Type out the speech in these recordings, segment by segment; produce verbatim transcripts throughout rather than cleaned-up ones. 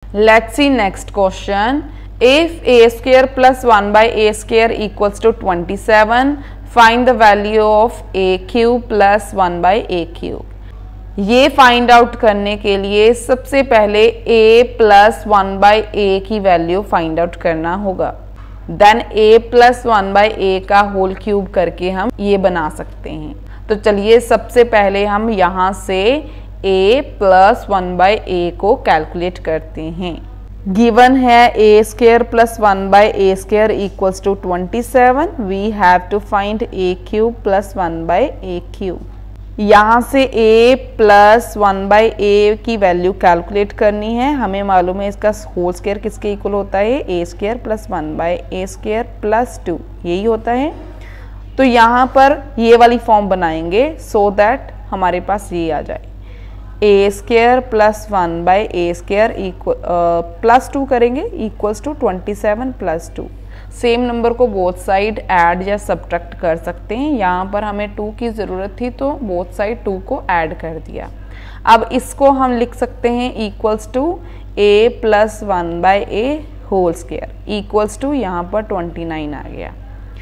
Let's see next question. If a square plus one by a square equals to twenty-seven, find the value of a cube plus one by a cube. ये find out करने के लिए सबसे पहले a plus one by ए की value find out करना होगा. Then a plus one by A का होल क्यूब करके हम ये बना सकते हैं. तो चलिए सबसे पहले हम यहाँ से a plus one by A को कैलकुलेट करते हैं. गिवन है a square plus one by A square equals to twenty seven. We have to find a cube plus one by A cube. यहाँ से a प्लस वन बाई ए की value calculate करनी है. हमें मालूम है इसका होल स्क्वायर किसके इक्वल होता है, a square plus one by A square plus two, यही होता है. तो यहाँ पर ये वाली फॉर्म बनाएंगे सो दैट हमारे पास ये आ जाए. A square plus one by A square equal plus two करेंगे equals to twenty seven plus two. Same number को बोथ साइड ऐड या सब्ट्रैक्ट कर सकते हैं. यहाँ पर हमें टू की ज़रूरत थी तो बोथ साइड टू को ऐड कर दिया. अब इसको हम लिख सकते हैं equals to A plus one by A whole square equals to यहाँ पर ट्वेंटी नाइन आ गया.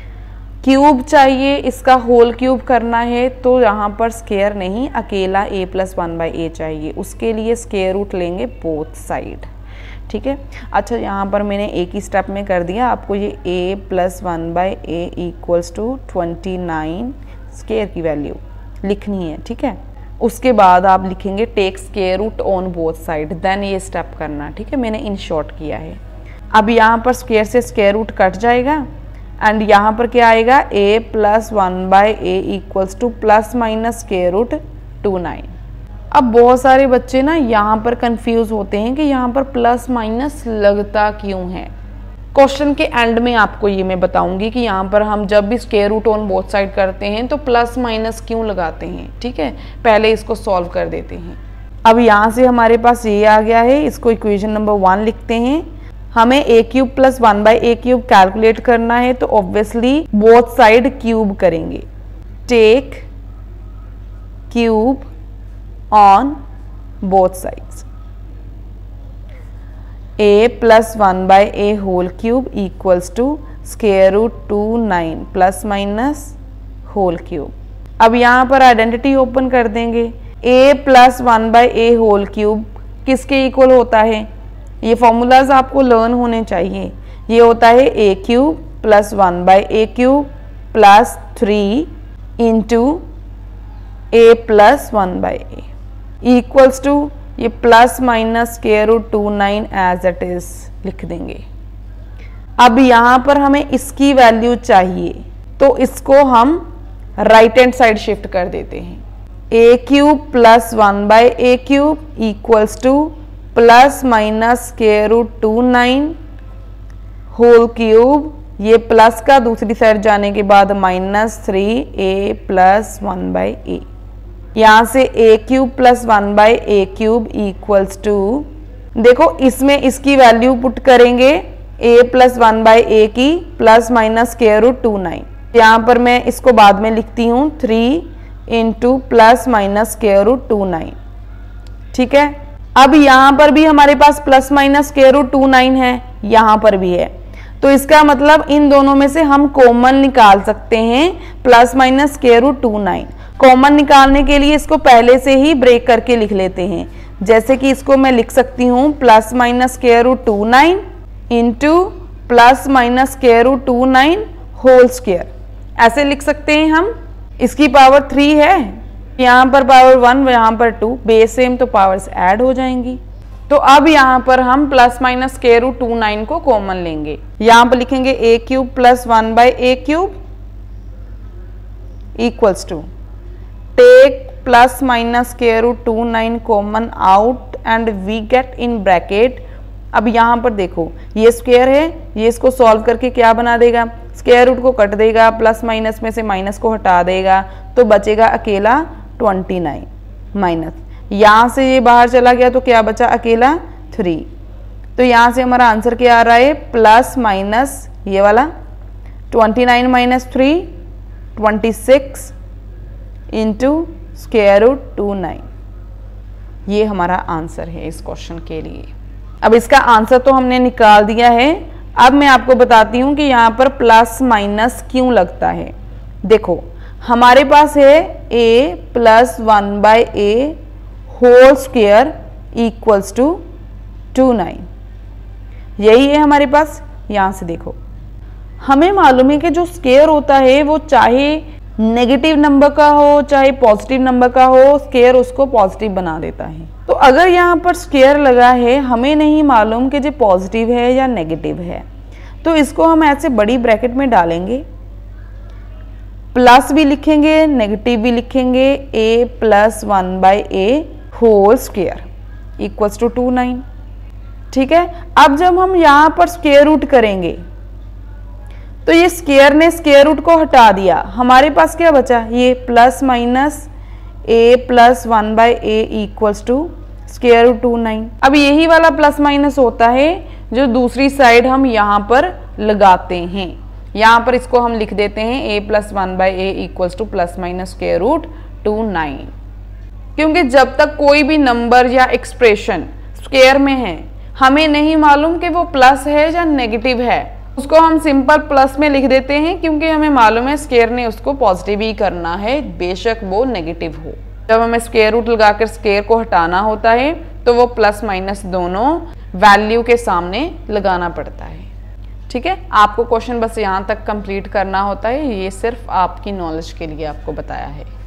क्यूब चाहिए, इसका होल क्यूब करना है तो यहाँ पर स्क्वायर नहीं, अकेला a plus one by A चाहिए. उसके लिए स्क्वायर रूट लेंगे बोथ साइड. ठीक है. अच्छा, यहाँ पर मैंने एक ही स्टेप में कर दिया. आपको ये a plus one by A equals to twenty nine square की वैल्यू लिखनी है. ठीक है. उसके बाद आप लिखेंगे take square root on both side. Then ये स्टेप करना. ठीक है, मैंने इन शॉर्ट किया है. अब यहाँ पर स्क्वायर से स्क्वायर रूट कट जाएगा एंड यहाँ पर क्या आएगा, a plus one by A equals two plus minus square root two nine. अब बहुत सारे बच्चे ना यहाँ पर कंफ्यूज होते हैं कि यहाँ पर प्लस माइनस लगता क्यों है. क्वेश्चन के एंड में आपको ये मैं बताऊंगी कि यहाँ पर हम जब भी square root on both side करते हैं तो प्लस माइनस क्यों लगाते हैं. ठीक है, पहले इसको सॉल्व कर देते हैं. अब यहाँ से हमारे पास ये आ गया है, इसको इक्वेशन नंबर वन लिखते हैं. हमें a cube plus one by A cube calculate करना है तो ऑब्वियसली बोथ साइड क्यूब करेंगे. Take cube on both sides. a plus one by A whole cube equals two square root two nine plus minus whole cube. अब यहाँ पर identity open कर देंगे. a plus one by A whole cube किसके equal होता है, ये formulas आपको लर्न होने चाहिए. ये होता है a cube plus one by A cube plus three into a plus one by A equals two ये plus minus square root two nine as it is लिख देंगे. अब यहाँ पर हमें इसकी वैल्यू चाहिए तो इसको हम राइट हैंड साइड शिफ्ट कर देते हैं. a cube plus one by A cube equals two plus minus square root two nine whole cube. ये प्लस का दूसरी साइड जाने के बाद minus three a plus one by a. यहाँ से a cube plus one by A cube equals two, देखो इसमें इसकी वैल्यू पुट करेंगे a प्लस वन बाई ए की plus minus square root two nine. यहाँ पर मैं इसको बाद में लिखती हूँ three into plus minus square root two nine. ठीक है. अब यहाँ पर भी हमारे पास plus minus square root two nine है, यहाँ पर भी है. तो इसका मतलब इन दोनों में से हम कॉमन निकाल सकते हैं plus minus square root two nine. Common निकालने के लिए इसको पहले से ही ब्रेक करके लिख लेते हैं. जैसे कि इसको मैं लिख सकती हूँ plus minus square root two nine into plus minus square root two nine whole square. ऐसे लिख सकते हैं हम. इसकी पावर थ्री है, यहाँ पर पावर वन, यहाँ पर टू, बेस सेम तो पावर्स ऐड हो जाएंगी. तो अब यहाँ पर हम plus minus square root two nine को कॉमन लेंगे. यहाँ पर लिखेंगे a cube plus one by A cube equals two take plus minus square root two nine common out and we get in bracket. अब यहाँ पर देखो ये स्क्वायर है, ये इसको सॉल्व करके क्या बना देगा, स्क्वायर रूट को कट देगा, प्लस माइनस में से माइनस को हटा देगा तो बचेगा अकेला ट्वेंटी नाइन माइनस. यहाँ से ये बाहर चला गया तो क्या बचा, अकेला थ्री. तो यहाँ से हमारा आंसर क्या आ रहा है, प्लस माइनस ये वाला twenty nine minus three twenty six into square root two nine. ये हमारा आंसर है इस क्वेश्चन के लिए. अब इसका आंसर तो हमने निकाल दिया है। अब मैं आपको बताती हूँ कि यहाँ पर प्लस माइनस क्यों लगता है। देखो हमारे पास है a plus one by A whole square equals two two nine, यही है हमारे पास। यहाँ से देखो हमें मालूम है कि जो स्क्वायर होता है वो चाहे नेगेटिव नंबर का हो चाहे पॉजिटिव नंबर का हो, स्क्वायर उसको पॉजिटिव बना देता है। तो अगर यहाँ पर स्क्वायर लगा है, हमें नहीं मालूम कि जो पॉजिटिव है या नेगेटिव है, तो इसको हम ऐसे बड़ी ब्रैकेट में डालेंगे, प्लस भी लिखेंगे नेगेटिव भी लिखेंगे, a plus one by A whole square equals two two nine. ठीक है, अब जब हम यहाँ पर स्क्वायर रूट करेंगे तो ये स्क्वायर ने स्क्वायर रूट को हटा दिया, हमारे पास क्या बचा, ये plus minus a plus one by A equals two square root two nine. अब यही वाला प्लस माइनस होता है जो दूसरी साइड हम यहाँ पर लगाते हैं। यहाँ पर इसको हम लिख देते हैं a plus one by A equals two plus minus square root two nine, क्योंकि जब तक कोई भी नंबर या एक्सप्रेशन स्क्वायर में है, हमें नहीं मालूम कि वो प्लस है या नेगेटिव है, उसको हम सिंपल प्लस में लिख देते हैं, क्योंकि हमें मालूम है स्क्वायर ने उसको पॉजिटिव ही करना है, बेशक वो नेगेटिव हो। जब हमें स्क्वायर रूट लगाकर स्क्वायर को हटाना होता है तो वो प्लस माइनस दोनों वैल्यू के सामने लगाना पड़ता है। ठीक है, आपको क्वेश्चन बस यहाँ तक कंप्लीट करना होता है, ये सिर्फ आपकी नॉलेज के लिए आपको बताया है।